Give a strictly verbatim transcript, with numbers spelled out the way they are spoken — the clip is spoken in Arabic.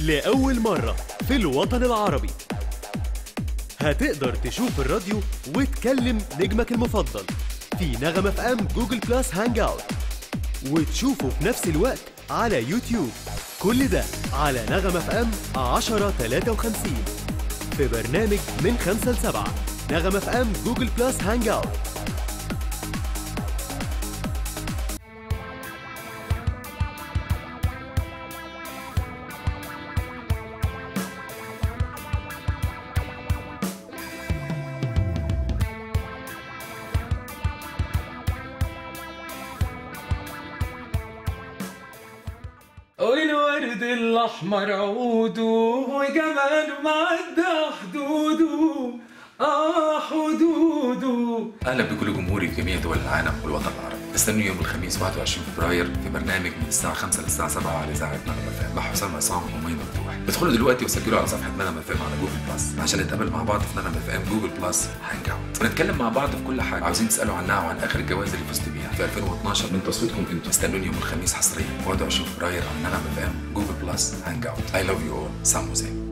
لأول مرة في الوطن العربي هتقدر تشوف الراديو وتكلم نجمك المفضل في نغم اف ام جوجل بلس هانج اوت، وتشوفه في نفس الوقت على يوتيوب. كل ده على نغم اف ام عشرة تلاتة وخمسين في برنامج من خمسة لسبعة. نغم اف ام جوجل بلس هانج اوت. والورد الأحمر عوده وجماله معدى حدوده، آه حدوده. أهلا بكل جمهوري في جميع دول العالم والوطن العربي. استنوا يوم الخميس واحد وعشرين فبراير في برنامج من الساعة خمسة للساعة سبعة على إذاعة نغم اف ام مع حسام عصام ومي مفتوح. ادخلوا دلوقتي وسجلوا على صفحة نغم اف ام على جوجل بلس عشان نتقابل مع بعض في نغم اف ام جوجل بلس هانج اوت ونتكلم مع بعض في كل حاجة عاوزين تسألوا عنها وعن آخر الجوائز اللي فزت بيها في ألفين واثناشر من تصويتكم انتوا. استنوني يوم الخميس حصريا واحد وعشرين فبراير على نغم اف ام جوجل بلس هانج اوت. I love you all. سام حسين.